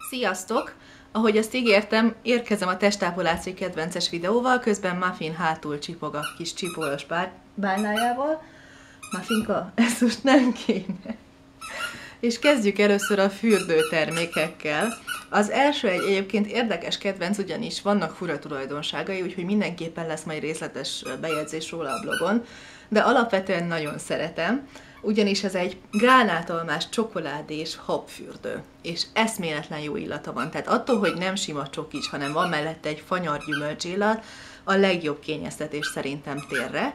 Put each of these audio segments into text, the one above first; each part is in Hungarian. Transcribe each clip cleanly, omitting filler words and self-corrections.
Sziasztok! Ahogy azt ígértem, érkezem a testápolási kedvences videóval, közben Muffin hátul csipog a kis csipolós bálnájával. Muffinka, ezt most nem kéne. És kezdjük először a fürdőtermékekkel. Az első egy egyébként érdekes kedvenc, ugyanis vannak fura tulajdonságai, úgyhogy mindenképpen lesz majd részletes bejegyzés róla a blogon, de alapvetően nagyon szeretem, ugyanis ez egy gránátolmás csokoládés habfürdő, és eszméletlen jó illata van. Tehát attól, hogy nem sima csokis, hanem van mellette egy fanyar gyümölcsillat, a legjobb kényeztetés szerintem térre.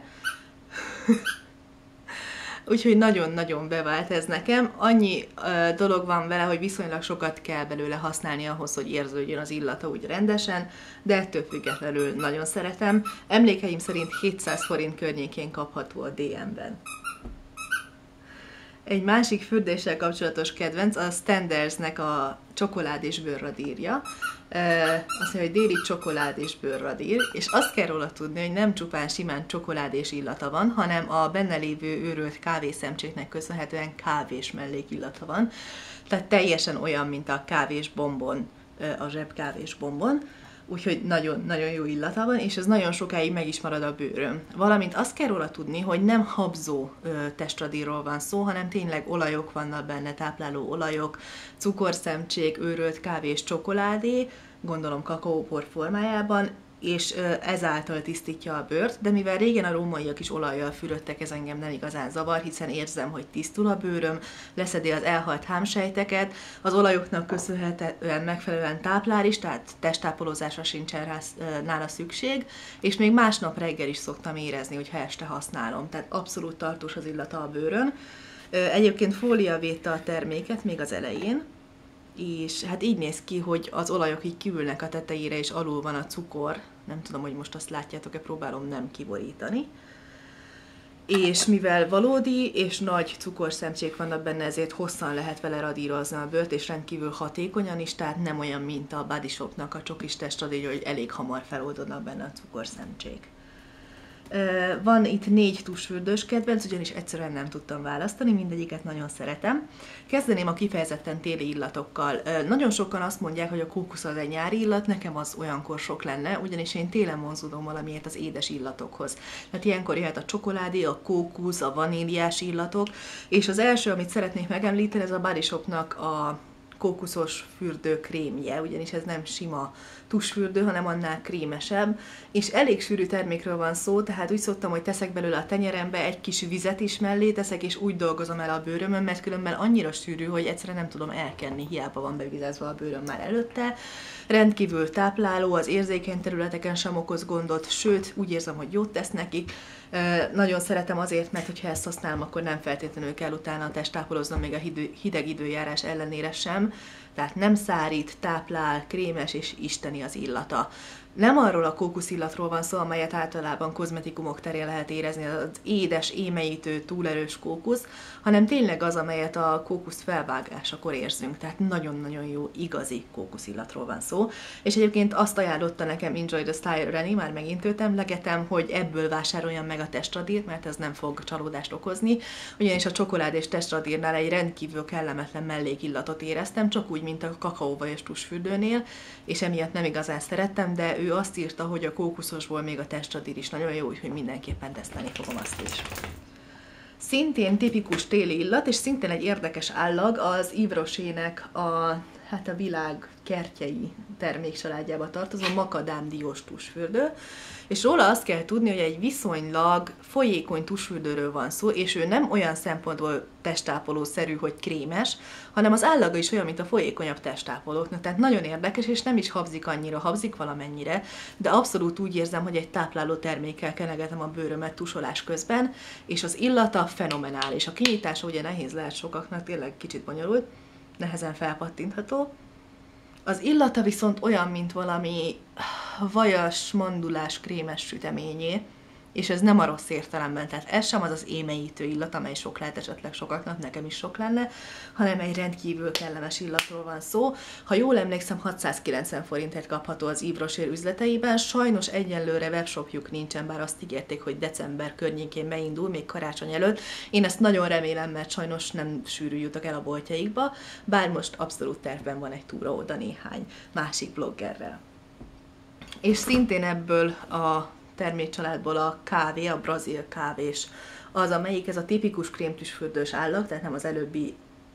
Úgyhogy nagyon-nagyon bevált ez nekem. Annyi dolog van vele, hogy viszonylag sokat kell belőle használni ahhoz, hogy érződjön az illata úgy rendesen, de ettől függetlenül nagyon szeretem. Emlékeim szerint 700 forint környékén kapható a DM-ben. Egy másik fürdéssel kapcsolatos kedvenc a Standersnek a csokolád és bőrradírja. Azt mondja, hogy déli csokolád és bőrradír, és azt kell róla tudni, hogy nem csupán simán csokolád és illata van, hanem a benne lévő őrölt kávészemcséknek köszönhetően kávés mellékillata van. Tehát teljesen olyan, mint a kávés bombon, a zsebkávés bombon. Úgyhogy nagyon-nagyon jó illata van, és ez nagyon sokáig meg is marad a bőröm. Valamint azt kell róla tudni, hogy nem habzó testradírról van szó, hanem tényleg olajok vannak benne, tápláló olajok, cukorszemcsék, őrölt kávé és csokoládé, gondolom kakaópor formájában, és ezáltal tisztítja a bőrt, de mivel régen a rómaiak is olajjal fürödtek, ez engem nem igazán zavar, hiszen érzem, hogy tisztul a bőröm, leszedi az elhalt hámsejteket, az olajoknak köszönhetően megfelelően táplál is, tehát testápolózásra sincsen nála szükség, és még másnap reggel is szoktam érezni, hogyha este használom, tehát abszolút tartós az illata a bőrön. Egyébként fólia védte a terméket még az elején, és hát így néz ki, hogy az olajok így kiülnek a tetejére, és alul van a cukor. Nem tudom, hogy most azt látjátok-e, próbálom nem kiborítani. És mivel valódi és nagy cukorszemcsék vannak benne, ezért hosszan lehet vele radírozni a bőrt, és rendkívül hatékonyan is, tehát nem olyan, mint a Body Shopnak a csokis testradírja, hogy elég hamar feloldódnak benne a cukorszemcsék. Van itt 4 tusfürdős kedvenc, ugyanis egyszerűen nem tudtam választani, mindegyiket nagyon szeretem. Kezdeném a kifejezetten téli illatokkal. Nagyon sokan azt mondják, hogy a kókusz az egy nyári illat, nekem az olyankor sok lenne, ugyanis én télen vonzódom valamiért az édes illatokhoz. Tehát ilyenkor jöhet a csokoládé, a kókusz, a vaníliás illatok, és az első, amit szeretnék megemlíteni, ez a Body Shopnak a kókuszos fürdő krémje, ugyanis ez nem sima tusfürdő, hanem annál krémesebb, és elég sűrű termékről van szó, tehát úgy szoktam, hogy teszek belőle a tenyerembe, egy kis vizet is mellé teszek, és úgy dolgozom el a bőrömön, mert különben annyira sűrű, hogy egyszerűen nem tudom elkenni, hiába van bevizezve a bőröm már előtte. Rendkívül tápláló, az érzékeny területeken sem okoz gondot, sőt, úgy érzem, hogy jót tesz nekik. Nagyon szeretem azért, mert hogyha ezt használom, akkor nem feltétlenül kell utána testápoloznom még a hideg időjárás ellenére sem. Tehát nem szárít, táplál, krémes és isteni az illata. Nem arról a kókuszillatról van szó, amelyet általában kozmetikumok terén lehet érezni, az édes, émeítő, túlerős kókusz, hanem tényleg az, amelyet a kókusz felvágásakor érzünk. Tehát nagyon-nagyon jó, igazi kókuszillatról van szó. És egyébként azt ajánlotta nekem Enjoy the Style Reni, már megint őt emlegetem, hogy ebből vásároljam meg a testradírt, mert ez nem fog csalódást okozni. Ugyanis a csokolád és testradírnál egy rendkívül kellemetlen mellékillatot éreztem, csak úgy, mint a kakaóvajos tusfürdőnél, és emiatt nem igazán szerettem, de ő azt írta, hogy a kókuszosból még a testradír is nagyon jó, úgyhogy mindenképpen tesztelni fogom azt is. Szintén tipikus téli illat, és szintén egy érdekes állag, az Yves Rocher-nek a világ kertjei termékcsaládjába tartozó makadámdiós tusfürdő, és róla azt kell tudni, hogy egy viszonylag folyékony tusfürdőről van szó, és ő nem olyan szempontból testápolószerű, hogy krémes, hanem az állaga is olyan, mint a folyékonyabb testápolóknak, tehát nagyon érdekes, és nem is habzik annyira, habzik valamennyire, de abszolút úgy érzem, hogy egy tápláló termékkel kenegetem a bőrömet tusolás közben, és az illata fenomenális. A kinyitása ugye nehéz lehet sokaknak, tényleg kicsit bonyolult, nehezen felpattintható. Az illata viszont olyan, mint valami vajas, mandulás, krémes süteményé, és ez nem a rossz értelemben, tehát ez sem az az émeítő illat, amely sok lehet esetleg sokaknak, nekem is sok lenne, hanem egy rendkívül kellemes illatról van szó. Ha jól emlékszem, 690 forintért kapható az Yves Rocher üzleteiben, sajnos egyenlőre webshopjuk nincsen, bár azt ígérték, hogy december környékén beindul, még karácsony előtt. Én ezt nagyon remélem, mert sajnos nem sűrű jutok el a boltjaikba, bár most abszolút tervben van egy túra oda néhány másik bloggerrel. És szintén ebből a termékcsaládból a kávé, a brazil kávés az, amelyik ez a tipikus krémtusfürdős állag, tehát nem az előbbi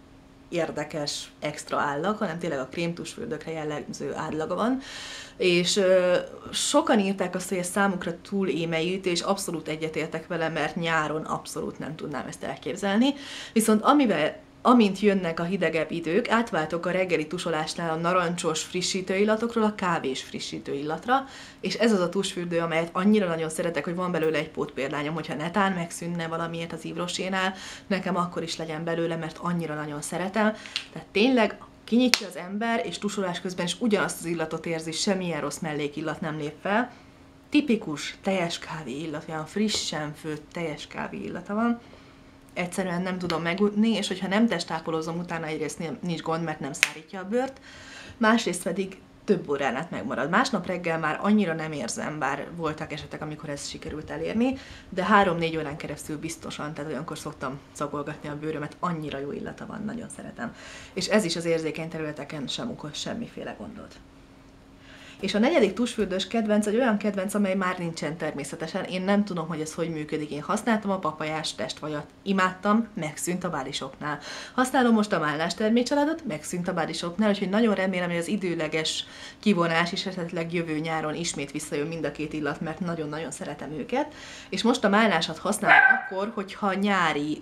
érdekes extra állag, hanem tényleg a krémtusfürdőkre jellemző átlaga van. És sokan írták azt, hogy ez számukra túl émeítő, és abszolút egyetértek vele, mert nyáron abszolút nem tudnám ezt elképzelni. Viszont amint jönnek a hidegebb idők, átváltok a reggeli tusolásnál a narancsos frissítő illatokról a kávés frissítő illatra, és ez az a tusfürdő, amelyet annyira nagyon szeretek, hogy van belőle egy pótpéldányom, hogyha netán megszűnne valamiért az Yves Rocher-nál, nekem akkor is legyen belőle, mert annyira nagyon szeretem. Tehát tényleg kinyitja az ember, és tusolás közben is ugyanazt az illatot érzi, semmilyen rossz mellékillat nem lép fel. Tipikus teljes kávé illat, olyan frissen főtt teljes kávé illata van. Egyszerűen nem tudom megudni, és hogyha nem testápolozom utána, egyrészt nincs gond, mert nem szárítja a bőrt, másrészt pedig több órán át megmarad. Másnap reggel már annyira nem érzem, bár voltak esetek, amikor ezt sikerült elérni, de 3-4 órán keresztül biztosan, tehát olyankor szoktam szagolgatni a bőrömet, annyira jó illata van, nagyon szeretem. És ez is az érzékeny területeken sem okoz semmiféle gondot. És a negyedik tusfürdős kedvenc egy olyan kedvenc, amely már nincsen természetesen. Én nem tudom, hogy ez hogy működik. Én használtam a papajás testvajat, imádtam, megszűnt a Body Shopnál. Használom most a málnás termékcsaládot, megszűnt a Body Shopnál, úgyhogy nagyon remélem, hogy az időleges kivonás is esetleg jövő nyáron ismét visszajön mind a két illat, mert nagyon-nagyon szeretem őket. És most a málnásat használom akkor, hogyha nyári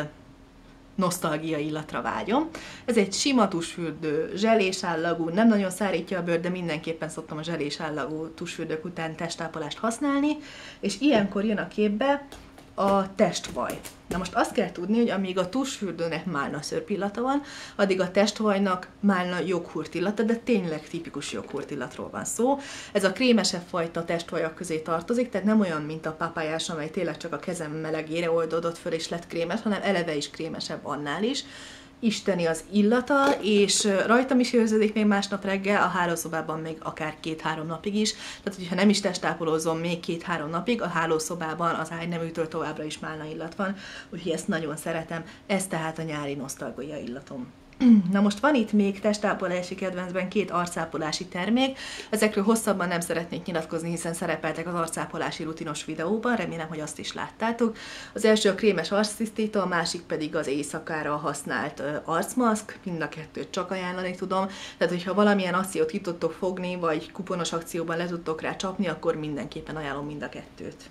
nosztalgia illatra vágyom. Ez egy sima tusfürdő, zselés állagú, nem nagyon szárítja a bőrt, de mindenképpen szoktam a zselés állagú tusfürdők után testápolást használni, és ilyenkor jön a képbe a testvaj. Na most azt kell tudni, hogy amíg a tusfürdőnek málna szörp illata van, addig a testvajnak málna joghurt illata, de tényleg tipikus joghurt illatról van szó. Ez a krémesebb fajta testvajak közé tartozik, tehát nem olyan, mint a papájás, amely tényleg csak a kezem melegére oldódott föl és lett krémes, hanem eleve is krémesebb annál is. Isteni az illata, és rajtam is érződik még másnap reggel, a hálószobában még akár 2-3 napig is, tehát hogyha nem is testápolózom még 2-3 napig, a hálószobában az ágyneműtől továbbra is málna illat van, úgyhogy ezt nagyon szeretem, ez tehát a nyári nosztalgia illatom. Na most van itt még testápolási kedvencben 2 arcápolási termék, ezekről hosszabban nem szeretnék nyilatkozni, hiszen szerepeltek az arcápolási rutinos videóban, remélem, hogy azt is láttátok. Az első a krémes arctisztító, a másik pedig az éjszakára használt arcmaszk, mind a kettőt csak ajánlani tudom, tehát hogyha valamilyen akciót ki tudtok fogni, vagy kuponos akcióban le tudtok rá csapni, akkor mindenképpen ajánlom mind a kettőt.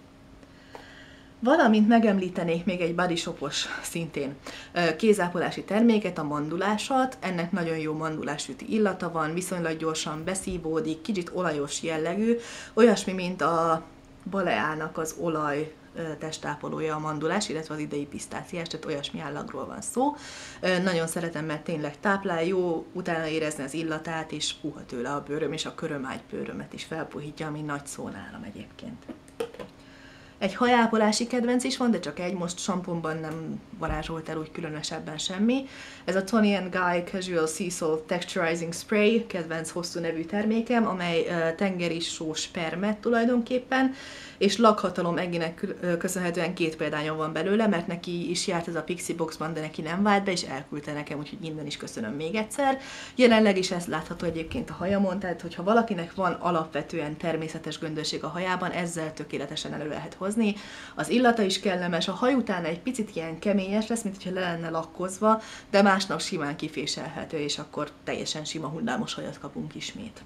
Valamint megemlítenék még egy Body Shopos szintén kézápolási terméket, a mandulásat. Ennek nagyon jó mandulásüti illata van, viszonylag gyorsan beszívódik, kicsit olajos jellegű, olyasmi, mint a Baleának az olaj testápolója a mandulás, illetve az idei pisztáciás, tehát olyasmi állagról van szó. Nagyon szeretem, mert tényleg táplál, jó utána érezni az illatát, és puha tőle a bőröm, és a körömágypőrömet is felpuhítja, ami nagy szó nálam egyébként. Egy hajápolási kedvenc is van, de csak egy, most samponban nem varázsolt el úgy különösebben semmi. Ez a Toni & Guy Casual Sea Salt Texturizing Spray, kedvenc hosszú nevű termékem, amely tengeri sós permet tulajdonképpen, és lakhatalom egének köszönhetően 2 példányom van belőle, mert neki is járt ez a Pixie Boxban, de neki nem vált be, és elküldte nekem, úgyhogy innen is köszönöm még egyszer. Jelenleg is ez látható egyébként a hajamon, tehát hogyha valakinek van alapvetően természetes göndösség a hajában, ezzel tökéletesen elő lehet hozni. Az illata is kellemes, a haj után egy picit ilyen keményes lesz, mint hogyha le lenne lakkozva, de másnap simán kiféselhető, és akkor teljesen sima hullámos hajat kapunk ismét.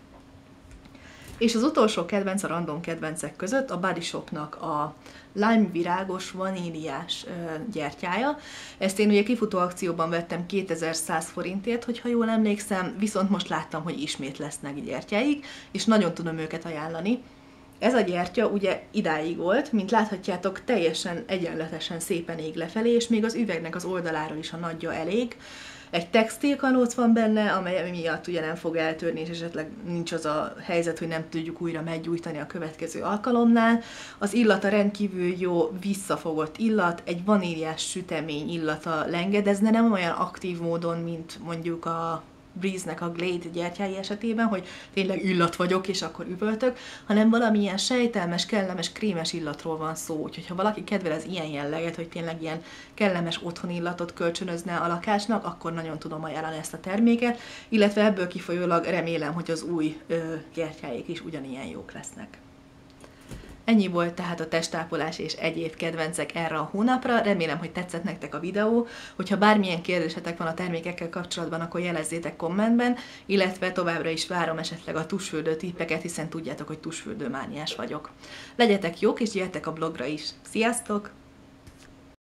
És az utolsó kedvenc a random kedvencek között a Body Shopnak a lime virágos vaníliás gyertyája. Ezt én ugye kifutó akcióban vettem 2100 forintért, hogyha jól emlékszem, viszont most láttam, hogy ismét lesznek gyertyáik, és nagyon tudom őket ajánlani. Ez a gyertya ugye idáig volt, mint láthatjátok, teljesen egyenletesen szépen ég lefelé, és még az üvegnek az oldaláról is a nagyja elég. Egy textilkalóc van benne, amely miatt ugye nem fog eltörni, és esetleg nincs az a helyzet, hogy nem tudjuk újra meggyújtani a következő alkalomnál. Az illata rendkívül jó, visszafogott illat, egy vaníliás sütemény illata lengedezne, nem olyan aktív módon, mint mondjuk a Breeze-nek a Glade gyertyái esetében, hogy tényleg illat vagyok, és akkor üvöltök, hanem valamilyen sejtelmes, kellemes, krémes illatról van szó. Úgyhogy ha valaki kedvel az ilyen jelleget, hogy tényleg ilyen kellemes otthoni illatot kölcsönözne a lakásnak, akkor nagyon tudom ajánlani ezt a terméket, illetve ebből kifolyólag remélem, hogy az új gyertyáik is ugyanilyen jók lesznek. Ennyi volt tehát a testápolás és egyéb kedvencek erre a hónapra. Remélem, hogy tetszett nektek a videó. Hogyha bármilyen kérdésetek van a termékekkel kapcsolatban, akkor jelezzétek kommentben, illetve továbbra is várom esetleg a tusfürdő tippeket, hiszen tudjátok, hogy tusfürdőmániás vagyok. Legyetek jók, és gyertek a blogra is. Sziasztok!